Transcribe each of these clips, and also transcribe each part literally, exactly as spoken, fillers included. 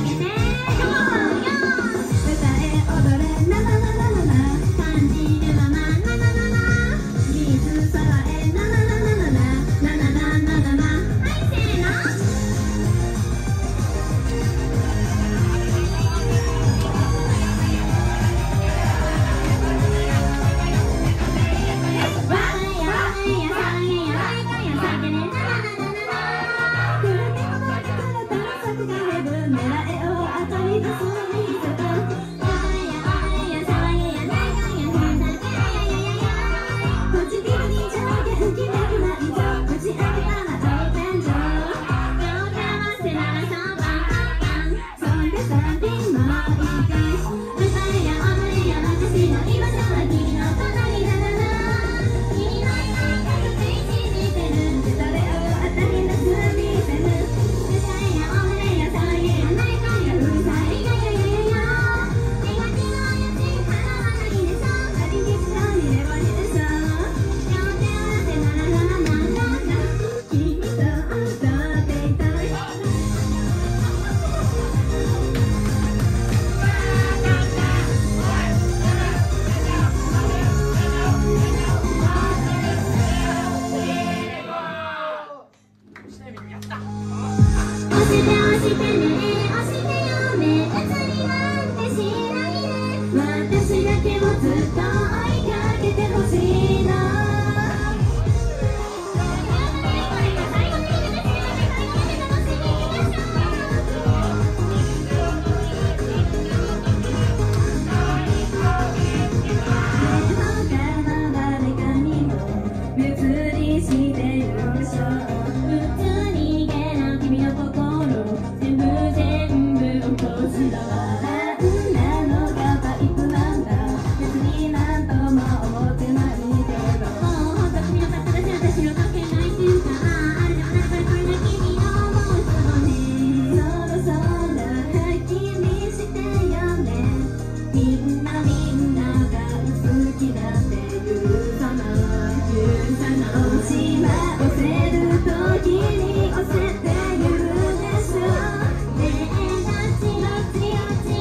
「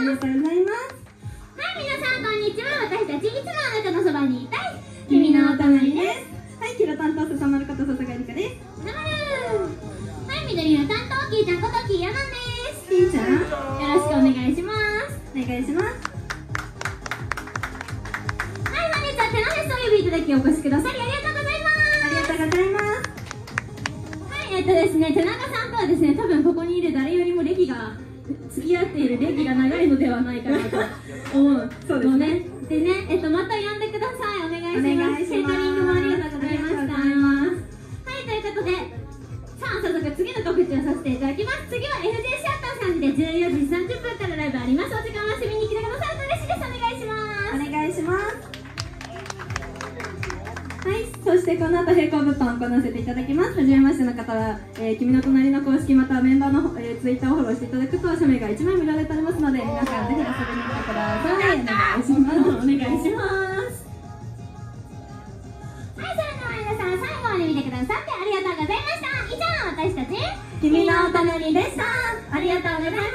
りがとうございます。 はい、皆さんこんにちは。私たちいつもあなたのそばにいたい君のお隣です。 はい、キラ担当笹丸こと笹賀理香です。 なまる。はい、緑の担当キーちゃんことキーヤマンです。 キーちゃん、よよろしくお願いします。 お願いします。 はい、本日はテナフェスをお呼びいただきお越しくださりありがとうございます。 ありがとうございます。 はい、えっとですね、手長さんとはですね、多分ここにいる誰よりも歴が付き合っている歴が長いのではないかなと思うそうですね。 でね、えっとまた呼んでください。お願いします。ケータリングもありがとうございました。はい、ということで、さあ早速次の告知をさせていただきます。次は エフジェー シアターさんでじゅうよじさんじゅっぷんからライブあります。お時間は遊びに来てくださると嬉しいです。お願いします。 お願いします。はい、そしてこの後並行物販を行わせていただきます。はじめましての方は、えー、君の隣の公式またはメンバーの、えー、ツイッターをフォローしていただくと署名がいちまい無料で取れますので、皆さんぜひ遊びに来てください。お願いします。 お願いします。はい、それでは皆さん最後まで見てくださってありがとうございました。以上、私たち君のお隣でした。 ありがとうございました。